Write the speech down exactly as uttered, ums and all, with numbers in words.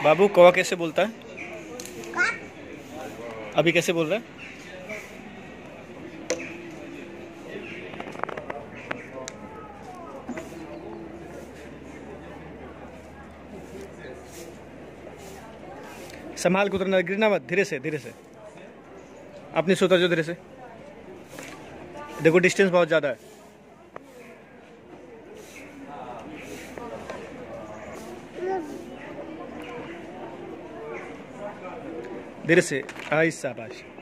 बाबू कौवा कैसे बोलता है? अभी कैसे बोल रहा है? संभाल के उतरना, गिरना मत, धीरे से धीरे से अपनी से उतर जो, धीरे से। देखो डिस्टेंस बहुत ज़्यादा है। धीरे से, आई शाबाश।